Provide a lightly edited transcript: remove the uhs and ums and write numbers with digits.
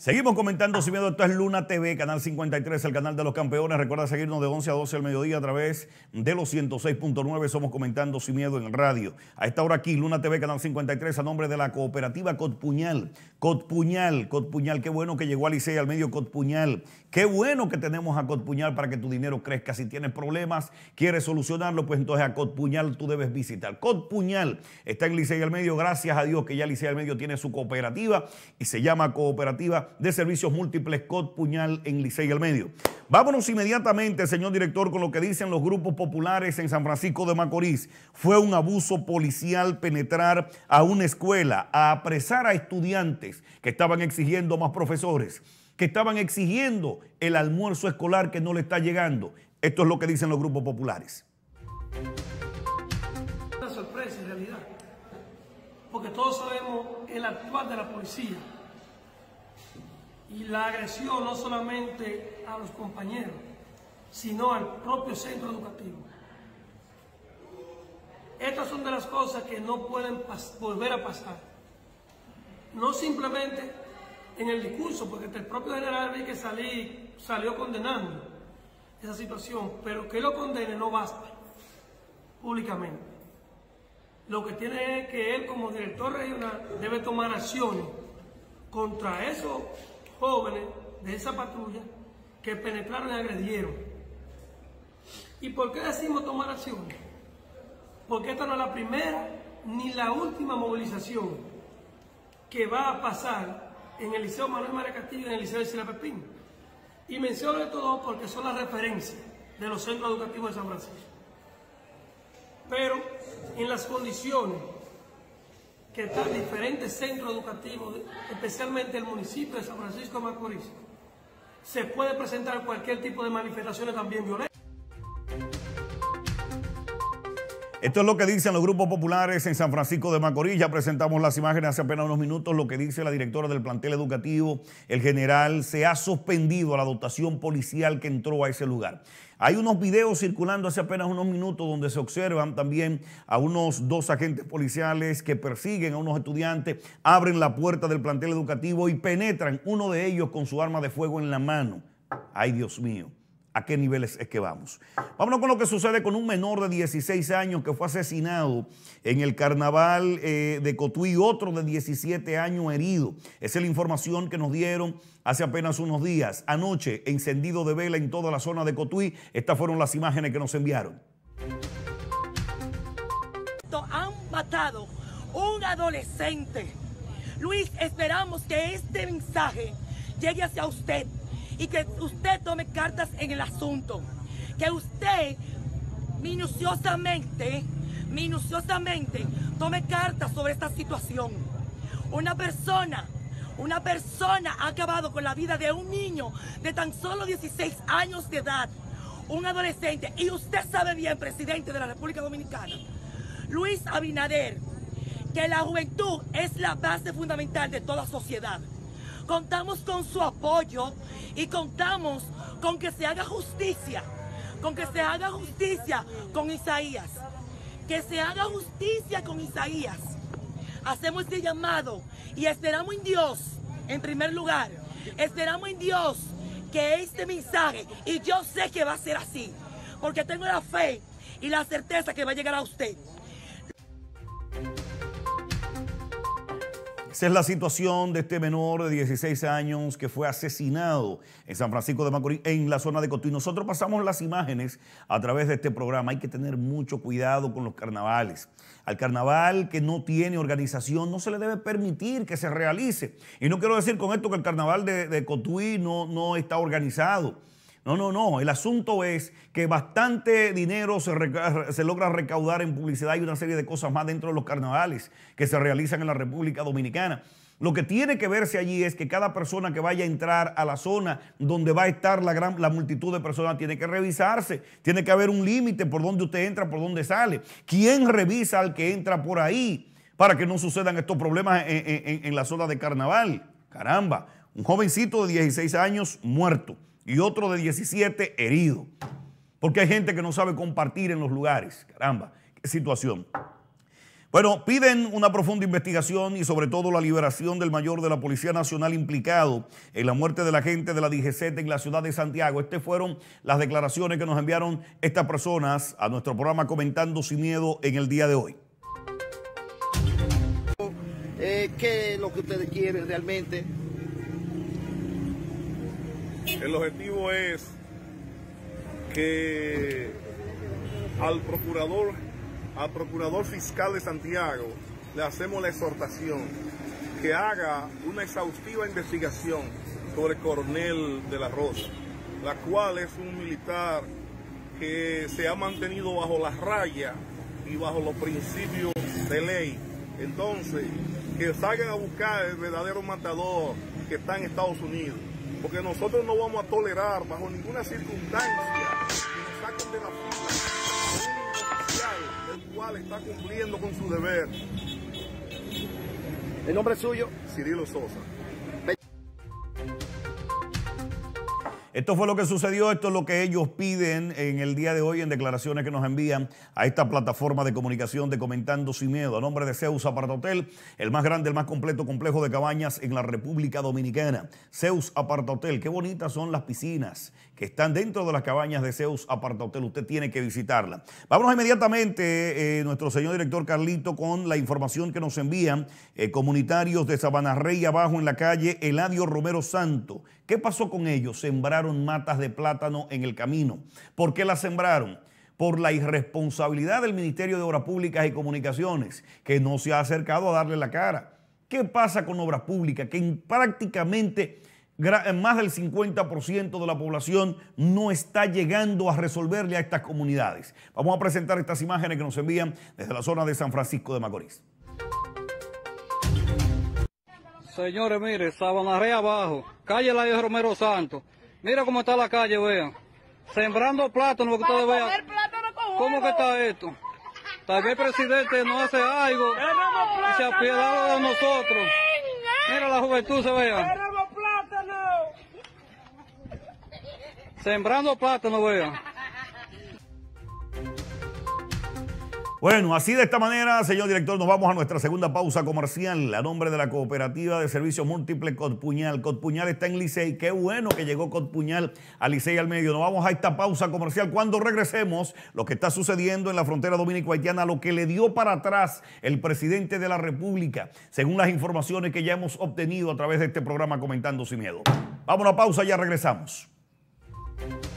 Seguimos comentando Sin Miedo. Esto es Luna TV, Canal 53, el canal de los campeones. Recuerda seguirnos de 11 a 12 al mediodía a través de los 106.9. Somos Comentando Sin Miedo en radio. A esta hora aquí, Luna TV, Canal 53, a nombre de la cooperativa Cotpuñal. Cotpuñal, qué bueno que llegó a Licey al medio Cotpuñal. Qué bueno que tenemos a Cotpuñal para que tu dinero crezca. Si tienes problemas, quieres solucionarlo, pues entonces a Cotpuñal tú debes visitar. Cotpuñal está en Licey al medio. Gracias a Dios que ya Licey al medio tiene su cooperativa y se llama Cooperativa de Servicios Múltiples Cotpuñal en Licey al medio. Vámonos inmediatamente, señor director, con lo que dicen los grupos populares en San Francisco de Macorís. Fue un abuso policial penetrar a una escuela, a apresar a estudiantes que estaban exigiendo más profesores, que estaban exigiendo el almuerzo escolar que no le está llegando. Esto es lo que dicen los grupos populares. Una sorpresa en realidad, porque todos sabemos el actuar de la policía y la agresión no solamente a los compañeros, sino al propio centro educativo. Estas son de las cosas que no pueden volver a pasar. No simplemente en el discurso, porque el propio general vi que salió condenando esa situación, pero que lo condene no basta públicamente. Lo que tiene es que él, como director regional, debe tomar acciones contra esos jóvenes de esa patrulla que penetraron y agredieron. ¿Y por qué decimos tomar acciones? Porque esta no es la primera ni la última movilización que va a pasar en el Liceo Manuel María Castillo y en el Liceo de Sila Pepín. Y menciono de todo porque son las referencias de los centros educativos de San Francisco. Pero en las condiciones que están diferentes centros educativos, especialmente el municipio de San Francisco de Macorís, se puede presentar cualquier tipo de manifestaciones también violentas. Esto es lo que dicen los grupos populares en San Francisco de Macorís. Ya presentamos las imágenes hace apenas unos minutos. Lo que dice la directora del plantel educativo, el general, se ha suspendido a la dotación policial que entró a ese lugar. Hay unos videos circulando hace apenas unos minutos donde se observan también a unos dos agentes policiales que persiguen a unos estudiantes, abren la puerta del plantel educativo y penetran, uno de ellos con su arma de fuego en la mano. Ay, Dios mío. ¿A qué niveles es que vamos? Vámonos con lo que sucede con un menor de 16 años que fue asesinado en el carnaval de Cotuí, otro de 17 años herido. Esa es la información que nos dieron hace apenas unos días. Anoche, encendido de vela en toda la zona de Cotuí. Estas fueron las imágenes que nos enviaron. Han matado un adolescente. Luis, esperamos que este mensaje llegue hacia usted y que usted tome cartas en el asunto, que usted minuciosamente tome cartas sobre esta situación. Una persona ha acabado con la vida de un niño de tan solo 16 años de edad, un adolescente, y usted sabe bien, presidente de la República Dominicana, Luis Abinader, que la juventud es la base fundamental de toda sociedad. Contamos con su apoyo y contamos con que se haga justicia, con Isaías, que se haga justicia con Isaías. Hacemos este llamado y esperamos en Dios, en primer lugar, esperamos en Dios que este mensaje, y yo sé que va a ser así, porque tengo la fe y la certeza que va a llegar a usted. Esa es la situación de este menor de 16 años que fue asesinado en San Francisco de Macorís, en la zona de Cotuí. Nosotros pasamos las imágenes a través de este programa. Hay que tener mucho cuidado con los carnavales. Al carnaval que no tiene organización no se le debe permitir que se realice. Y no quiero decir con esto que el carnaval de Cotuí no está organizado. No. El asunto es que bastante dinero se logra recaudar en publicidad y una serie de cosas más dentro de los carnavales que se realizan en la República Dominicana. Lo que tiene que verse allí es que cada persona que vaya a entrar a la zona donde va a estar la multitud de personas tiene que revisarse. Tiene que haber un límite por donde usted entra, por donde sale. ¿Quién revisa al que entra por ahí para que no sucedan estos problemas en la zona de carnaval? Caramba, un jovencito de 16 años muerto y otro de 17 herido. Porque hay gente que no sabe compartir en los lugares. Caramba, qué situación. Bueno, piden una profunda investigación y sobre todo la liberación del mayor de la Policía Nacional implicado en la muerte de la gente de la DGZ en la ciudad de Santiago. Estas fueron las declaraciones que nos enviaron estas personas a nuestro programa Comentando Sin Miedo en el día de hoy. ¿Qué es lo que ustedes quieren realmente? El objetivo es que al procurador fiscal de Santiago le hacemos la exhortación que haga una exhaustiva investigación sobre el coronel de la Rosa, la cual es un militar que se ha mantenido bajo las rayas y bajo los principios de ley. Entonces, que salgan a buscar el verdadero matador que está en Estados Unidos, porque nosotros no vamos a tolerar bajo ninguna circunstancia que nos saquen de la fila el cual está cumpliendo con su deber. ¿El nombre suyo? Cirilo Sosa. Esto fue lo que sucedió, esto es lo que ellos piden en el día de hoy en declaraciones que nos envían a esta plataforma de comunicación de Comentando Sin Miedo. A nombre de Zeus Apartahotel, el más grande, el más completo complejo de cabañas en la República Dominicana. Zeus Apartahotel, qué bonitas son las piscinas que están dentro de las cabañas de Zeus Apartahotel. Usted tiene que visitarla. Vámonos inmediatamente, nuestro señor director Carlito, con la información que nos envían comunitarios de Sabana Rey abajo en la calle Eladio Romero Santo. ¿Qué pasó con ellos? Sembraron matas de plátano en el camino. ¿Por qué las sembraron? Por la irresponsabilidad del Ministerio de Obras Públicas y Comunicaciones, que no se ha acercado a darle la cara. ¿Qué pasa con Obras Públicas? Que prácticamente más del 50% de la población no está llegando a resolverle a estas comunidades. Vamos a presentar estas imágenes que nos envían desde la zona de San Francisco de Macorís. Señores, mire, Sabana Rey abajo, calle Eladio Romero Santo. Mira cómo está la calle, vean. Sembrando plátano, que ustedes vean. ¿Cómo que está esto? Tal vez el presidente no hace algo y se apiadado de nosotros. Mira la juventud, se vea. Sembrando plátano, vean. Bueno, así de esta manera, señor director, nos vamos a nuestra segunda pausa comercial a nombre de la Cooperativa de Servicios Múltiples Cotpuñal. Cotpuñal está en Licey. Qué bueno que llegó Cotpuñal a Licey al medio. Nos vamos a esta pausa comercial. Cuando regresemos, lo que está sucediendo en la frontera dominico-haitiana, lo que le dio para atrás el presidente de la República, según las informaciones que ya hemos obtenido a través de este programa Comentando Sin Miedo. Vamos a una pausa, ya regresamos.